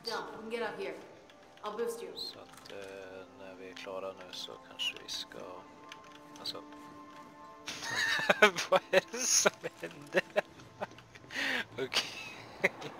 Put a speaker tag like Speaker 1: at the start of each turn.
Speaker 1: Done. We can get out here. I'll boost you.
Speaker 2: Så att när vi är klara nu så kanske vi ska... Alltså... Vad är det som händer? Okej.